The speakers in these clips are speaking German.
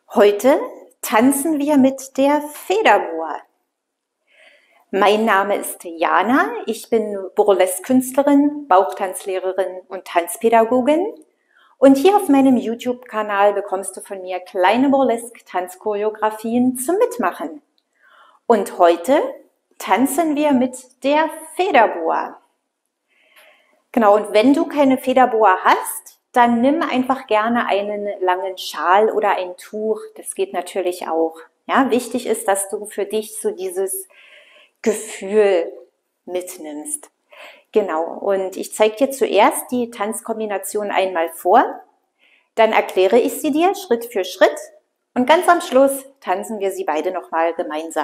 Heute tanzen wir mit der Federboa. Mein Name ist Jana, ich bin Burlesque-Künstlerin, Bauchtanzlehrerin und Tanzpädagogin. Und hier auf meinem YouTube-Kanal bekommst du von mir kleine Burlesque-Tanzchoreografien zum Mitmachen. Und heute tanzen wir mit der Federboa. Genau, und wenn du keine Federboa hast, dann nimm einfach gerne einen langen Schal oder ein Tuch. Das geht natürlich auch. Ja, wichtig ist, dass du für dich so dieses Gefühl mitnimmst. Genau, und ich zeige dir zuerst die Tanzkombination einmal vor. Dann erkläre ich sie dir Schritt für Schritt. Und ganz am Schluss tanzen wir sie beide nochmal gemeinsam.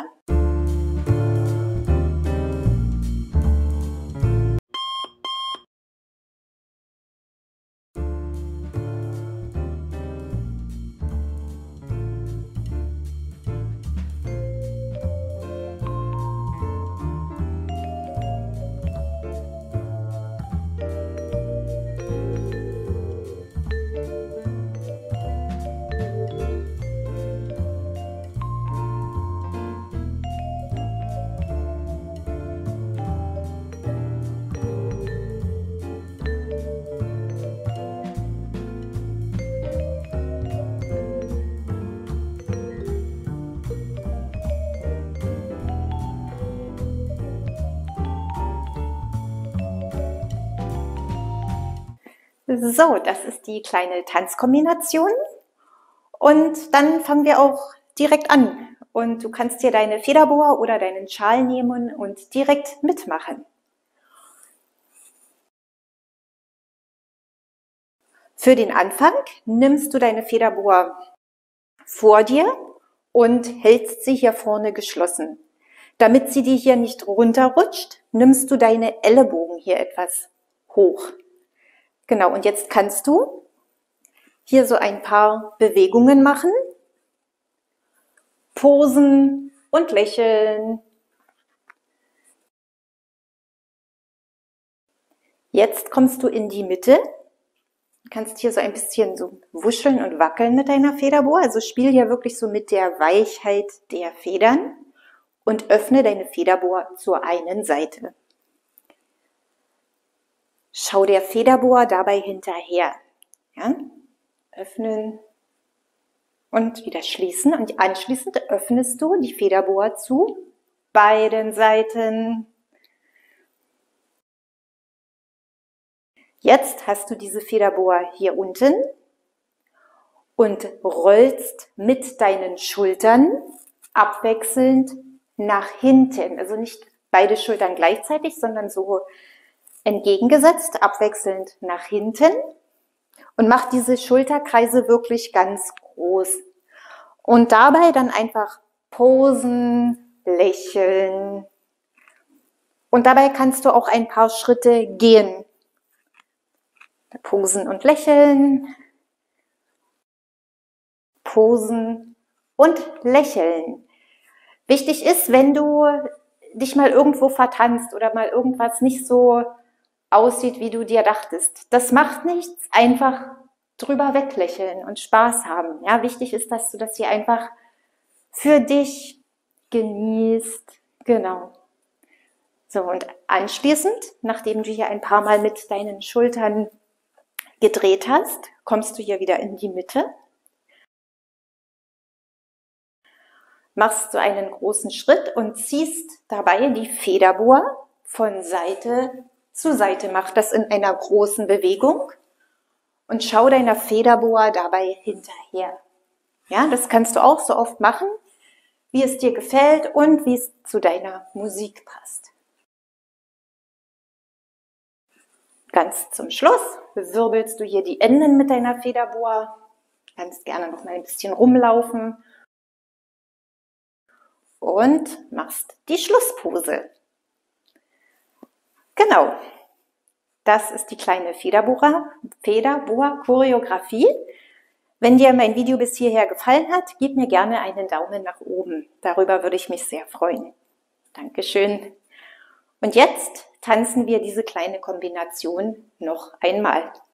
So, das ist die kleine Tanzkombination und dann fangen wir auch direkt an und du kannst dir deine Federboa oder deinen Schal nehmen und direkt mitmachen. Für den Anfang nimmst du deine Federboa vor dir und hältst sie hier vorne geschlossen. Damit sie dir hier nicht runterrutscht, nimmst du deine Ellenbogen hier etwas hoch. Genau, und jetzt kannst du hier so ein paar Bewegungen machen, posen und lächeln. Jetzt kommst du in die Mitte, kannst hier so ein bisschen so wuscheln und wackeln mit deiner Federboa, also spiel hier wirklich so mit der Weichheit der Federn und öffne deine Federboa zur einen Seite. Schau der Federboa dabei hinterher. Ja? Öffnen und wieder schließen. Und anschließend öffnest du die Federboa zu beiden Seiten. Jetzt hast du diese Federboa hier unten und rollst mit deinen Schultern abwechselnd nach hinten. Also nicht beide Schultern gleichzeitig, sondern so entgegengesetzt, abwechselnd nach hinten und mach diese Schulterkreise wirklich ganz groß. Und dabei dann einfach posen, lächeln. Und dabei kannst du auch ein paar Schritte gehen. Posen und lächeln. Posen und lächeln. Wichtig ist, wenn du dich mal irgendwo vertanzt oder mal irgendwas nicht so aussieht, wie du dir dachtest. Das macht nichts, einfach drüber weglächeln und Spaß haben. Ja, wichtig ist, dass du das hier einfach für dich genießt. Genau. So, und anschließend, nachdem du hier ein paar Mal mit deinen Schultern gedreht hast, kommst du hier wieder in die Mitte. Machst so einen großen Schritt und ziehst dabei die Federboa von Seite zu Seite. Mach das in einer großen Bewegung und schau deiner Federboa dabei hinterher. Ja, das kannst du auch so oft machen, wie es dir gefällt und wie es zu deiner Musik passt. Ganz zum Schluss wirbelst du hier die Enden mit deiner Federboa. Kannst gerne noch mal ein bisschen rumlaufen und machst die Schlusspose. Genau, das ist die kleine Federboa-Choreografie. Wenn dir mein Video bis hierher gefallen hat, gib mir gerne einen Daumen nach oben. Darüber würde ich mich sehr freuen. Dankeschön. Und jetzt tanzen wir diese kleine Kombination noch einmal.